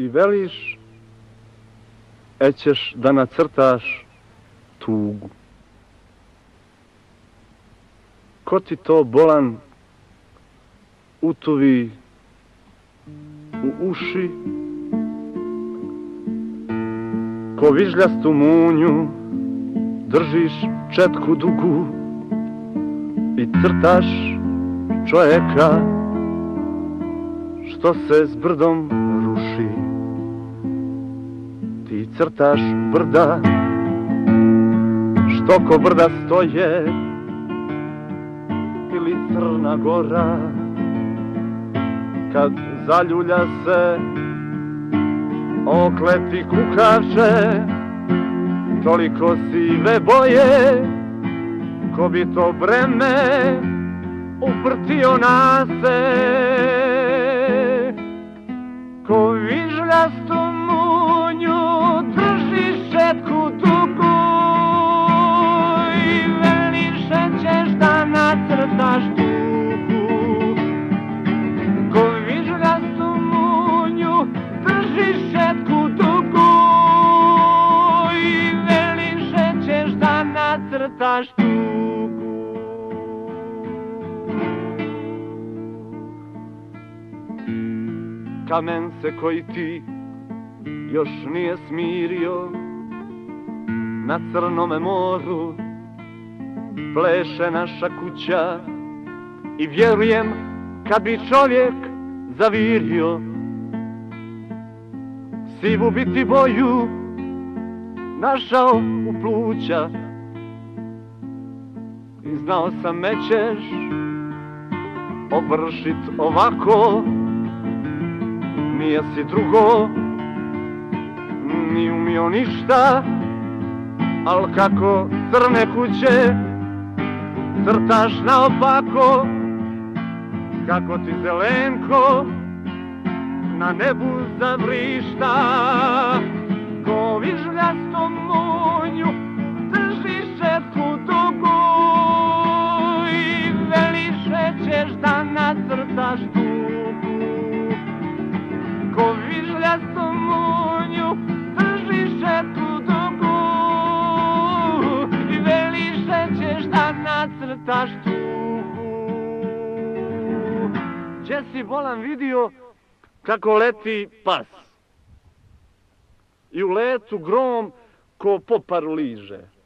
veliš, ćeš da nacrtaš tugu. Ko ti to bolan utuvi u uši, ko vižljastu munju držiš četku dugu i crtaš čovjeka što se s brdom ruši. Ti crtaš brda što ko brda stoje ili Crna Gora kad zaljulja se okleti kukače, toliko sive boje, ko bi to breme uprtio na se. Ko vižljastu munju držiš četku dugu i veliš ćeš da nacrtaš tugu. Ko vižljastu munju držiš četku dugu i veliš ćeš da nacrtaš tugu. Kamen se koji ti još nije smirio na Crnome moru pleše naša kuća i vjerujem kad bi čovjek zavirio sivu bi ti boju našao u pluća i znao sam me ćeš ovršit ovako. Nije si drugo ni umio ništa, al kako crne kuće crtaš naopako, kako ti zelenko na nebu zavrišta. Ko vižljastom munju držiš četku dugu i veliš ćeš da nacrtaš tugu. Ko vižljastom munju držiš četku dugu i veliš ćeš da nacrtaš tugu. Gdje si bolan vidio kako leti pas i u letu grom ko po paru liže.